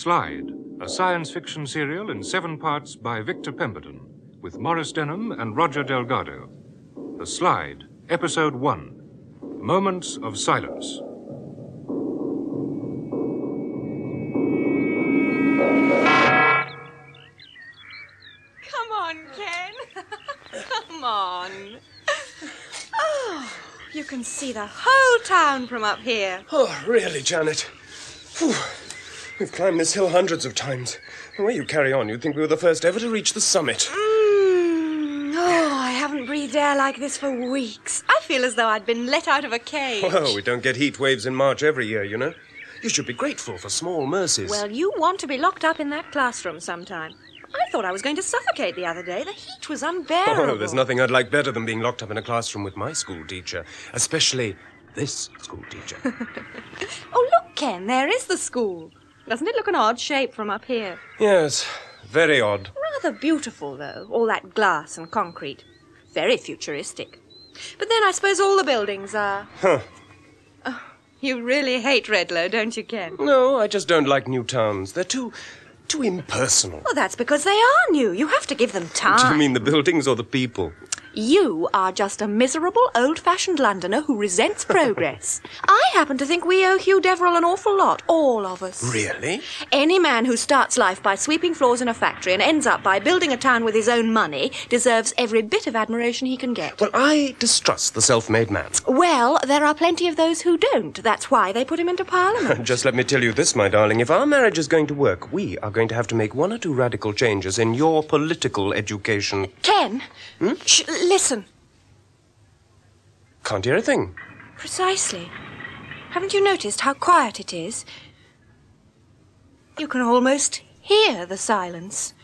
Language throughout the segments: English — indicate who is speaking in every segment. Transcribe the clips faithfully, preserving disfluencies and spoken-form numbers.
Speaker 1: Slide, a science fiction serial in seven parts by Victor Pemberton, with Maurice Denham and Roger Delgado. The Slide, Episode one, Moments of Silence.
Speaker 2: Come on, Ken. Come on. Oh, you can see the whole town from up here.
Speaker 3: Oh, really, Janet? Whew. We've climbed this hill hundreds of times. The way you carry on, you'd think we were the first ever to reach the summit.
Speaker 2: Mm. Oh, I haven't breathed air like this for weeks. I feel as though I'd been let out of a cage.
Speaker 3: Well, we don't get heat waves in March every year, you know. You should be grateful for small mercies.
Speaker 2: Well, you want to be locked up in that classroom sometime. I thought I was going to suffocate the other day. The heat was unbearable.
Speaker 3: Oh, there's nothing I'd like better than being locked up in a classroom with my school teacher, especially this school teacher.
Speaker 2: Oh, look, Ken, there is the school. Doesn't it look an odd shape from up here?
Speaker 3: Yes, very odd.
Speaker 2: Rather beautiful, though, all that glass and concrete. Very futuristic. But then I suppose all the buildings are.
Speaker 3: Huh.
Speaker 2: Oh, you really hate Redlow, don't you, Ken?
Speaker 3: No, I just don't like new towns. They're too... too impersonal.
Speaker 2: Well, that's because they are new. You have to give them time.
Speaker 3: Do you mean the buildings or the people?
Speaker 2: You are just a miserable, old-fashioned Londoner who resents progress. I happen to think we owe Hugh Deverell an awful lot, all of us.
Speaker 3: Really?
Speaker 2: Any man who starts life by sweeping floors in a factory and ends up by building a town with his own money deserves every bit of admiration he can get.
Speaker 3: Well, I distrust the self-made man.
Speaker 2: Well, there are plenty of those who don't. That's why they put him into Parliament.
Speaker 3: Just let me tell you this, my darling. If our marriage is going to work, we are going to have to make one or two radical changes in your political education.
Speaker 2: Ken,
Speaker 3: Hmm?
Speaker 2: Shh, listen.
Speaker 3: Can't hear a thing.
Speaker 2: Precisely. Haven't you noticed how quiet it is? You can almost hear the silence.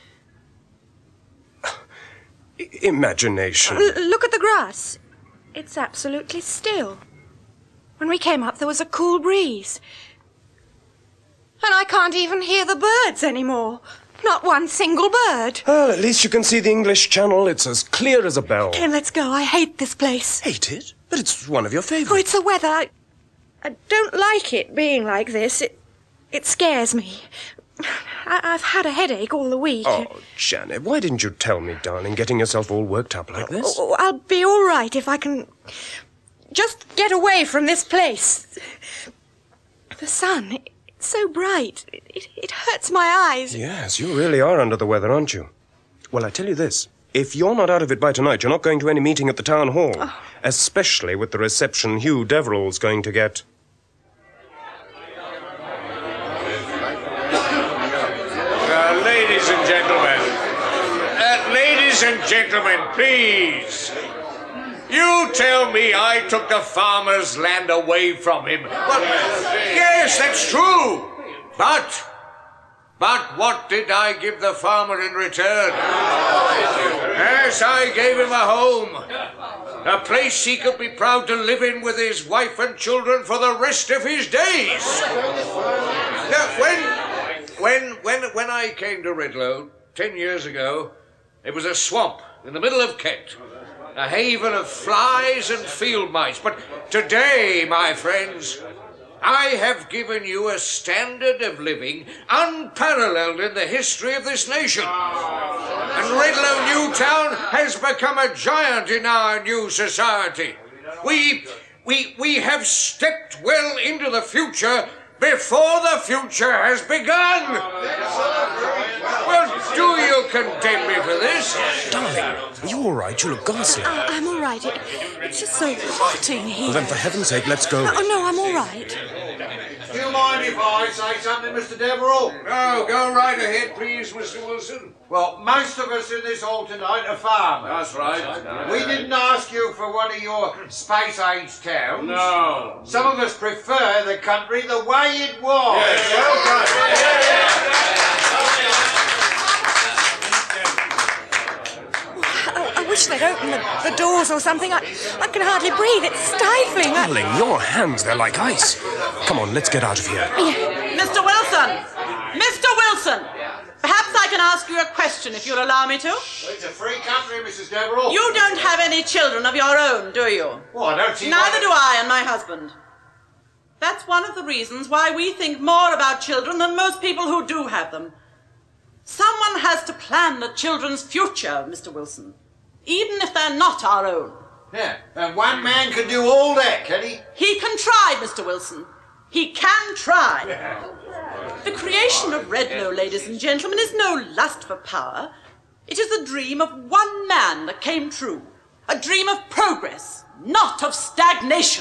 Speaker 3: I- imagination.
Speaker 2: L- look at the grass. It's absolutely still. When we came up, there was a cool breeze. And I can't even hear the birds anymore. Not one single bird.
Speaker 3: Well, at least you can see the English Channel. It's as clear as a bell.
Speaker 2: Ken, let's go. I hate this place.
Speaker 3: Hate it? But it's one of your favourites.
Speaker 2: Oh, it's the weather. I, I don't like it being like this. It, it scares me. I, I've had a headache all the week.
Speaker 3: Oh, Janet, why didn't you tell me, darling, getting yourself all worked up like this?
Speaker 2: Oh, I'll be all right if I can just get away from this place. The sun, it's so bright. It, it, it hurts my eyes.
Speaker 3: Yes, you really are under the weather, aren't you? Well, I tell you this. If you're not out of it by tonight, you're not going to any meeting at the town hall. Oh. Especially with the reception Hugh Deverell's going to get.
Speaker 4: Uh, ladies and gentlemen. Uh, ladies and gentlemen, please. You tell me I took the farmer's land away from him. Well, yes, that's true. But... But what did I give the farmer in return? Yes, I gave him a home. A place he could be proud to live in with his wife and children for the rest of his days. Now, when, when, when, when I came to Redlow ten years ago, it was a swamp in the middle of Kent. A haven of flies and field mice. But today, my friends, I have given you a standard of living unparalleled in the history of this nation. And Redlow New Town has become a giant in our new society. We, we, we have stepped well into the future before the future has begun. Well, do you condemn me for this?
Speaker 3: Darling, are you all right? You look ghastly.
Speaker 2: I, I'm all right. It, it's just so hot in here.
Speaker 3: Well, then, for heaven's sake, let's go.
Speaker 2: Oh, no, I'm all right.
Speaker 5: Do you mind if I say something, Mister Deverell?
Speaker 4: No, go right ahead, please, Mister Wilson.
Speaker 5: Well, most of us in this hall tonight are farmers.
Speaker 4: That's right.
Speaker 5: We didn't ask you for one of your space-age towns.
Speaker 4: No.
Speaker 5: Some of us prefer the country the way it was.
Speaker 4: Yes, well
Speaker 2: I, I wish they'd open the, the doors or something. I, I can hardly breathe. It's stifling. I...
Speaker 3: Darling, your hands, they're like ice. Come on, let's get out of here.
Speaker 6: Mister Wilson! Mister Wilson! Perhaps I can ask you a question if you'll allow me to?
Speaker 5: It's a free country, Missus Deverell.
Speaker 6: You don't have any children of your own, do you?
Speaker 5: Well, I don't see
Speaker 6: Neither
Speaker 5: why...
Speaker 6: do I and my husband. That's one of the reasons why we think more about children than most people who do have them. Someone has to plan the children's future, Mister Wilson, even if they're not our own.
Speaker 5: Yeah, and one man can do all that, can he?
Speaker 6: He can try, Mister Wilson. He can try. The creation of Redlow, ladies and gentlemen, is no lust for power. It is the dream of one man that came true. A dream of progress, not of stagnation.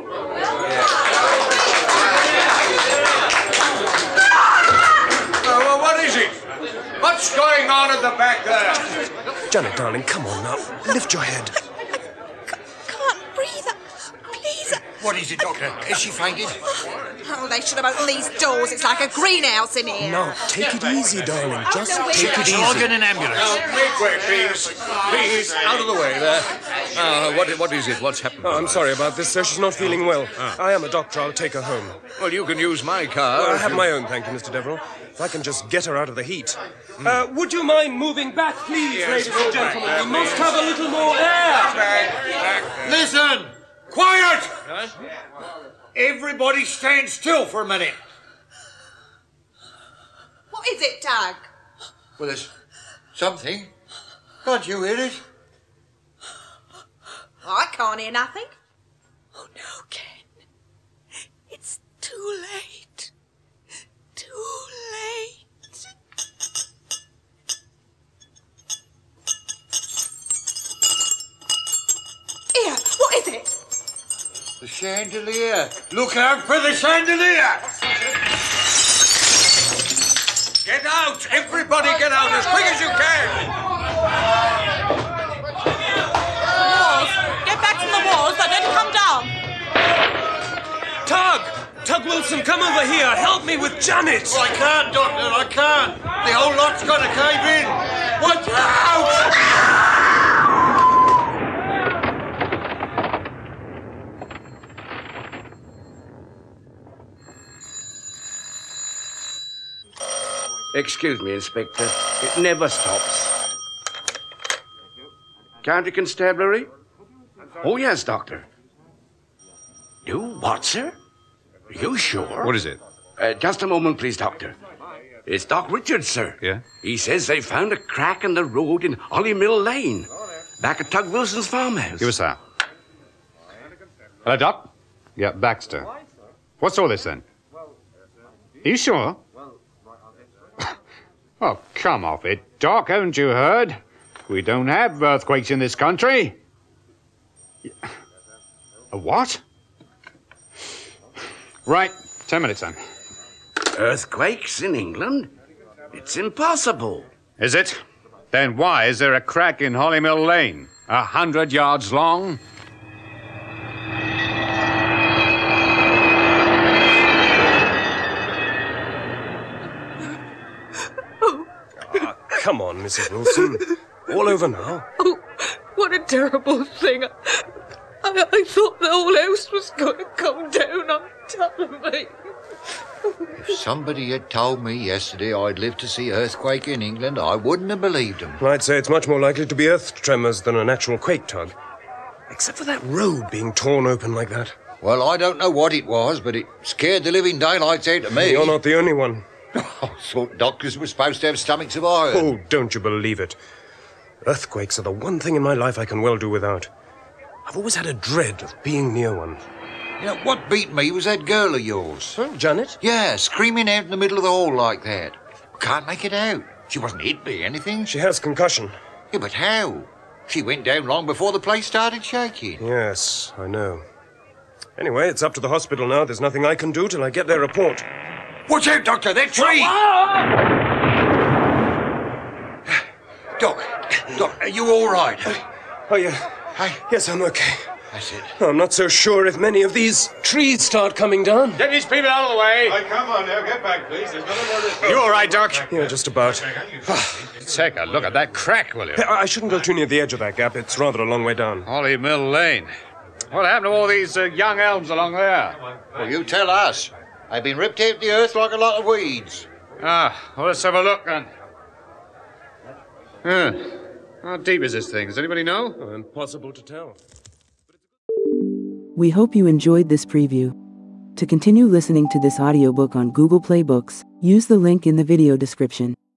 Speaker 4: Oh, well, what is it? What's going on at the back there?
Speaker 3: Janet, darling, come on now. Lift your head.
Speaker 2: Can't breathe. Please.
Speaker 5: What is it, Doctor? Is she fainted?
Speaker 2: Oh, they should have opened these doors. It's like a greenhouse in here.
Speaker 3: No, take it easy, darling. Just
Speaker 2: no,
Speaker 3: take it
Speaker 5: I'll
Speaker 3: easy.
Speaker 5: get an ambulance.
Speaker 4: Now, make way, please. Please, out of the way there. Uh, what, what is it? What's happened?
Speaker 3: Oh, I'm sorry about this, sir. She's not feeling well. I am a doctor. I'll take her home.
Speaker 4: Well, you can use my car.
Speaker 3: Well, I
Speaker 4: if
Speaker 3: have
Speaker 4: you-
Speaker 3: my own, thank you, Mister Deverell. If I can just get her out of the heat. Uh, would you mind moving back, please,
Speaker 4: Yes,
Speaker 3: ladies
Speaker 4: move
Speaker 3: and
Speaker 4: back
Speaker 3: gentlemen?
Speaker 4: there,
Speaker 3: We must
Speaker 4: please.
Speaker 3: have a little more air.
Speaker 4: Back, back.
Speaker 5: Listen! Quiet! Everybody stand still for a minute.
Speaker 2: What is it, Doug?
Speaker 5: Well, there's something. Can't you hear it?
Speaker 2: I can't hear nothing.
Speaker 7: Oh, no, Ken. It's too late. Too late.
Speaker 2: Here, what is it?
Speaker 5: The chandelier. Look out for the chandelier!
Speaker 4: Get out! Everybody get out as quick as you can!
Speaker 6: Walls! Get back from the walls. They're going to come down.
Speaker 3: Tug! Tug Wilson, come over here. Help me with Janet.
Speaker 5: I can't, Doctor, I can't. The whole lot's got to cave in. Watch out!
Speaker 8: Excuse me, Inspector. It never stops. County Constabulary? Oh, yes, Doctor. Do what, sir? You sure?
Speaker 1: What is it?
Speaker 8: Uh, just a moment, please, Doctor. It's Doc Richards, sir.
Speaker 1: Yeah?
Speaker 8: He says they found a crack in the road in Holly Mill Lane, back at Tug Wilson's farmhouse.
Speaker 1: Give us that. Hello, Doc? Yeah, Baxter. What's all this then? Are you sure? Oh, come off it, Doc. Haven't you heard? We don't have earthquakes in this country. A what? Right, ten minutes then.
Speaker 8: Earthquakes in England? It's impossible.
Speaker 1: Is it? Then why is there a crack in Hollymill Lane? A hundred yards long?
Speaker 3: Ah, come on, Missus Wilson. All over now.
Speaker 7: Oh, what a terrible thing. I, I, I thought the whole house was going to come down on top of me.
Speaker 5: If somebody had told me yesterday I'd live to see earthquake in England, I wouldn't have believed them.
Speaker 3: I'd say it's much more likely to be earth tremors than a natural quake, Tug. Except for that road being torn open like that.
Speaker 5: Well, I don't know what it was, but it scared the living daylights out of me.
Speaker 3: You're not the only one.
Speaker 5: I thought doctors were supposed to have stomachs of iron.
Speaker 3: Oh, don't you believe it. Earthquakes are the one thing in my life I can well do without. I've always had a dread of being near one.
Speaker 5: You know, what beat me was that girl of yours.
Speaker 3: Huh, Janet?
Speaker 5: Yeah, screaming out in the middle of the hall like that. Can't make it out. She wasn't hit by anything.
Speaker 3: She has concussion.
Speaker 5: Yeah, but how? She went down long before the place started shaking.
Speaker 3: Yes, I know. Anyway, it's up to the hospital now. There's nothing I can do till I get their report.
Speaker 5: Watch out, Doctor, that tree! Doc, Doc, are you all right?
Speaker 3: Oh, yeah.
Speaker 5: Hey,
Speaker 3: Yes, I'm okay.
Speaker 5: that's it.
Speaker 3: I'm not so sure if many of these trees start coming down.
Speaker 4: Get these people out of the way.
Speaker 9: Come on now, get back, please. There's nothing more to...
Speaker 4: You all right, Doc?
Speaker 3: Yeah, just about.
Speaker 1: Take a look at that crack, will you?
Speaker 3: I I shouldn't go too near the edge of that gap. It's rather a long way down.
Speaker 1: Hollymill Lane. What happened to all these uh, young elms along there?
Speaker 5: Well, you tell us. They've been ripped out of the earth like a lot of weeds.
Speaker 1: Ah, well, let's have a look then. Huh. How deep is this thing? Does anybody know?
Speaker 3: Oh, impossible to tell.
Speaker 10: We hope you enjoyed this preview. To continue listening to this audiobook on Google Play Books, use the link in the video description.